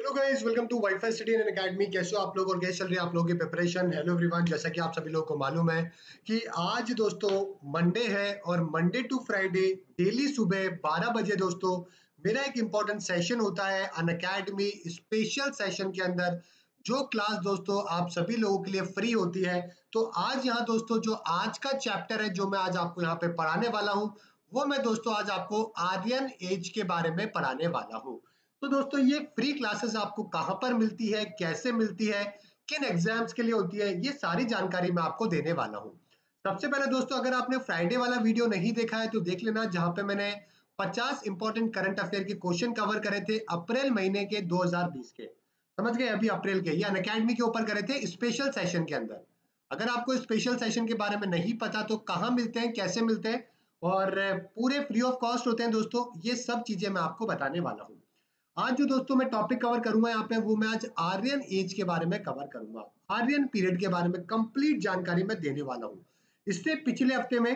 Hello guys, welcome to WiFi study and academy. कैसे हो आप लोग और कैसे चल रही है आप लोगों की प्रिपरेशन? हेलो एवरीवन, जैसा कि आप सभी लोगों को मालूम है कि आज दोस्तों मंडे है और मंडे टू फ्राइडे डेली सुबह 12 बजे दोस्तों मेरा एक इम्पोर्टेंट सेशन होता है अन अकेडमी स्पेशल सेशन के अंदर, जो क्लास दोस्तों आप सभी लोगों के लिए फ्री होती है। तो आज यहाँ दोस्तों जो आज का चैप्टर है जो मैं आज आपको यहाँ पे पढ़ाने वाला हूँ, वो मैं दोस्तों आज आपको आर्यन एज के बारे में पढ़ाने वाला हूँ। तो दोस्तों ये फ्री क्लासेस आपको कहाँ पर मिलती है, कैसे मिलती है, किन एग्जाम्स के लिए होती है, ये सारी जानकारी मैं आपको देने वाला हूँ। सबसे पहले दोस्तों अगर आपने फ्राइडे वाला वीडियो नहीं देखा है तो देख लेना, जहां पे मैंने 50 इंपॉर्टेंट करंट अफेयर के क्वेश्चन कवर करे थे अप्रैल महीने के 2020 के। समझ गए? अभी अप्रैल के, ये अनअकैडमी के ऊपर करे थे स्पेशल सेशन के अंदर। अगर आपको स्पेशल सेशन के बारे में नहीं पता तो कहाँ मिलते हैं, कैसे मिलते हैं और पूरे फ्री ऑफ कॉस्ट होते हैं दोस्तों, ये सब चीजें मैं आपको बताने वाला हूँ। आज जो दोस्तों मैं टॉपिक कवर करूंगा यहाँ पे, वो मैं आज आर्यन एज के बारे में कवर करूंगा। आर्यन पीरियड के बारे में कंप्लीट जानकारी मैं देने वाला हूँ। इससे पिछले हफ्ते में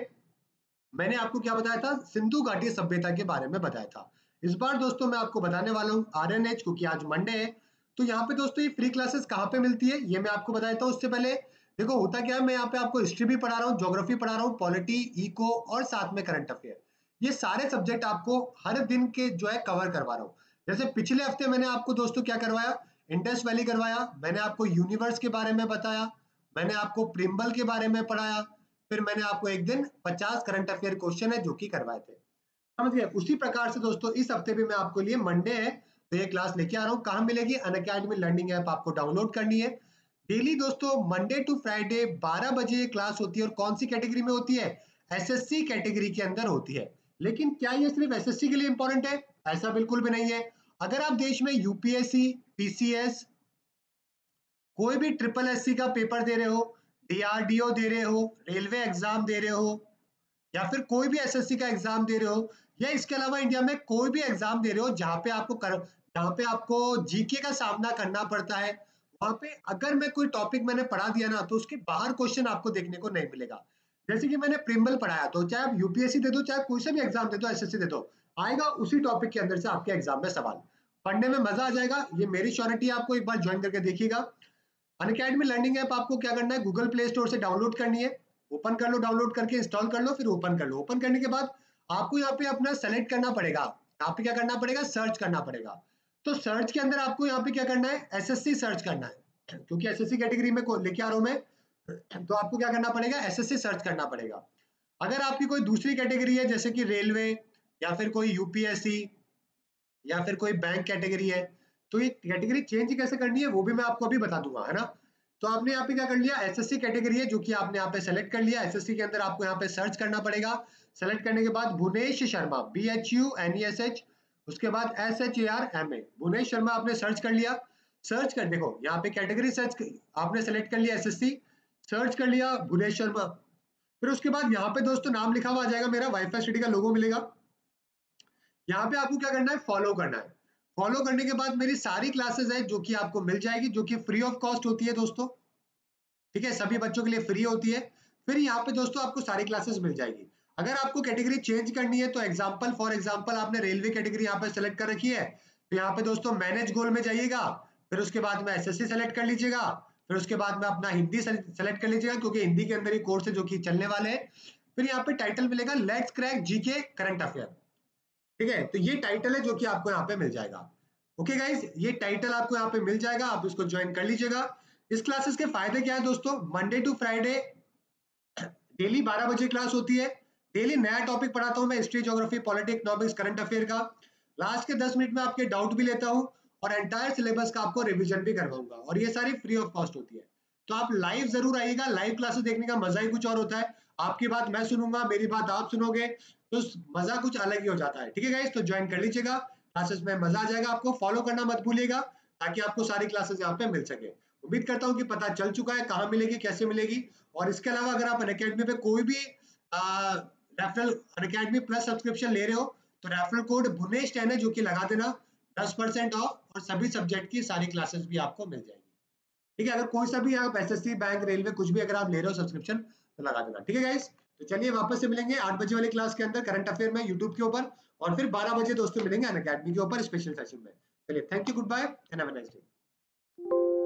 मैंने आपको क्या बताया था, सिंधु घाटी सभ्यता के बारे में बताया था। इस बार दोस्तों मैं आपको बताने वाला हूँ आर्यन एज, क्योंकि आज मंडे है। तो यहाँ पे दोस्तों ये फ्री क्लासेस कहाँ पे मिलती है ये मैं आपको बताया था। उससे पहले देखो होता क्या है, मैं यहाँ पे आपको हिस्ट्री भी पढ़ा रहा हूँ, ज्योग्राफी पढ़ा रहा हूँ, पॉलिटी, इको और साथ में करंट अफेयर। ये सारे सब्जेक्ट आपको हर दिन के जो है कवर करवा रहा हूँ। जैसे पिछले हफ्ते मैंने आपको दोस्तों क्या करवाया, इंडस वैली करवाया, मैंने आपको यूनिवर्स के बारे में बताया, मैंने आपको प्रिम्बल के बारे में पढ़ाया, फिर मैंने आपको एक दिन 50 करंट अफेयर क्वेश्चन है जो कि करवाए थे। समझ गए? उसी प्रकार से दोस्तों इस हफ्ते भी मैं आपको लिए मंडे है तो ये क्लास लेके आ रहा हूँ। कहाँ मिलेगी? अनअकैडमी लर्निंग ऐप आपको डाउनलोड करनी है। डेली दोस्तों मंडे टू फ्राइडे 12 बजे ये क्लास होती है और कौन सी कैटेगरी में होती है? एसएससी कैटेगरी के अंदर होती है। लेकिन क्या ये सिर्फ एसएससी के लिए इंपॉर्टेंट है? ऐसा बिल्कुल भी नहीं है। अगर आप देश में यूपीएससी, पीसीएस, कोई भी ट्रिपल एससी का पेपर दे रहे हो, डीआरडीओ दे रहे हो, रेलवे एग्जाम दे रहे हो, या फिर कोई भी एसएससी का एग्जाम दे रहे हो, या इसके अलावा इंडिया में कोई भी एग्जाम दे रहे हो जहाँ पे आपको जीके का सामना करना पड़ता है, वहां पे अगर मैं कोई टॉपिक मैंने पढ़ा दिया ना तो उसके बाहर क्वेश्चन आपको देखने को नहीं मिलेगा। जैसे कि मैंने प्रिम्बल पढ़ाया, तो चाहे आप यूपीएससी दे दो, चाहे कोई सा भी एग्जाम दे दो, एसएससी दे दो, आएगा उसी टॉपिक के अंदर से आपके एग्जाम में सवाल। पढ़ने में मजा आ जाएगा, ये मेरी श्योरिटी है। आपको एक बार ज्वाइन करके देखिएगा। अनअकैडमी लर्निंग ऐप आपको क्या करना है, गूगल प्ले स्टोर से डाउनलोड करनी है। ओपन कर लो, डाउनलोड करके इंस्टॉल कर लो, फिर ओपन कर लो। ओपन करने के बाद आपको यहाँ पे अपना सेलेक्ट करना पड़ेगा। यहाँ पे क्या करना पड़ेगा? सर्च करना पड़ेगा। तो सर्च के अंदर आपको यहाँ पे क्या करना है? एसएससी सर्च करना है, क्योंकि एसएससी कैटेगरी में लेके आ रहा हूँ मैं। तो आपको क्या करना पड़ेगा? एसएससी सर्च करना पड़ेगा। अगर आपकी कोई दूसरी कैटेगरी है जैसे कि रेलवे, या फिर कोई यूपीएससी, या फिर कोई बैंक कैटेगरी है, तो ये कैटेगरी चेंज कैसे करनी है वो भी मैं आपको अभी बता दूंगा, है ना। तो आपने यहाँ पे क्या कर लिया, एसएससी कैटेगरी है जो कि आपने यहाँ पे सेलेक्ट कर लिया। एसएससी के अंदर आपको यहाँ पे सर्च करना पड़ेगा। सेलेक्ट करने के बाद भुवनेश शर्मा, BHUNESH, उसके बाद SHARMA, भुवनेश शर्मा आपने सर्च कर लिया। सर्च कर देखो यहाँ पे कैटेगरी सर्च आपने सेलेक्ट कर लिया, एसएससी सर्च कर लिया भुवनेश शर्मा। फिर उसके बाद यहाँ पे दोस्तों नाम लिखा हुआ आ जाएगा, मेरा वाईफाई स्टडी का लोगो मिलेगा। यहाँ पे आपको क्या करना है? फॉलो करना है। फॉलो करने के बाद मेरी सारी क्लासेस है जो कि आपको मिल जाएगी, जो कि फ्री ऑफ कॉस्ट होती है दोस्तों। ठीक है, सभी बच्चों के लिए फ्री होती है। फिर यहाँ पे दोस्तों आपको सारी क्लासेस मिल जाएगी। अगर आपको कैटेगरी चेंज करनी है तो एग्जाम्पल फॉर एग्जाम्पल आपने रेलवे कैटेगरी यहाँ पे सेलेक्ट कर रखी है, तो यहाँ पे दोस्तों मैनेज गोल में जाइएगा। फिर उसके बाद में एसएससी सेलेक्ट कर लीजिएगा। फिर उसके बाद में अपना हिंदी सेलेक्ट कर लीजिएगा, क्योंकि हिंदी के अंदर ही कोर्स है जो कि चलने वाले हैं। फिर यहाँ पे टाइटल मिलेगा let's crack GK current affair. ठीक है, तो ये टाइटल है जो कि आपको यहाँ पे मिल जाएगा। ओके गाइस, ये टाइटल आपको यहाँ पे मिल जाएगा, आप इसको ज्वाइन कर लीजिएगा। इस क्लासेस के फायदे क्या है दोस्तों? मंडे टू फ्राइडे डेली 12 बजे क्लास होती है। डेली नया टॉपिक पढ़ाता हूँ मैं, history, geography, polity, economics, current affair का। लास्ट के 10 मिनट में आपके डाउट भी लेता हूँ और एंटायर सिलेबस का आपको रिवीजन भी करवाऊंगा, और ये सारी फ्री ऑफ कॉस्ट होती है। तो आप लाइव जरूर आइएगा, लाइव क्लासेस देखने का मजा ही कुछ और होता है। आपकी बात मैं सुनूंगा, मेरी बात आप सुनोगे, तो मजा कुछ अलग ही हो जाता है। ठीक है गाइस, तो ज्वाइन कर लीजिएगा, क्लासेस में मजा आ जाएगा। आपको फॉलो करना मत भूलिएगा, ताकि आपको सारी क्लासेस यहाँ पे मिल सके। उम्मीद करता हूँ कि पता चल चुका है कहाँ मिलेगी, कैसे मिलेगी। और इसके अलावा अगर आप अनअकैडमी पे कोई भी रेफरल अनअकैडमी प्लस सब्सक्रिप्शन ले रहे हो, तो रेफरल कोड भुवनेश 10 है जो कि लगा देना, 10% ऑफ, और सभी सब्जेक्ट की सारी क्लासेस भी आपको मिल जाएगी। ठीक है, अगर कोई सा भी आप एसएससी, बैंक, रेलवे कुछ भी अगर आप ले रहे हो सब्सक्रिप्शन, तो लगा देना। ठीक है गाइस, तो चलिए वापस से मिलेंगे 8 बजे वाली क्लास के अंदर करंट अफेयर में यूट्यूब के ऊपर, और फिर 12 बजे दोस्तों मिलेंगे अनअकैडमी के ऊपर स्पेशल सेशन में। चलिए, thank you, goodbye and have a nice day.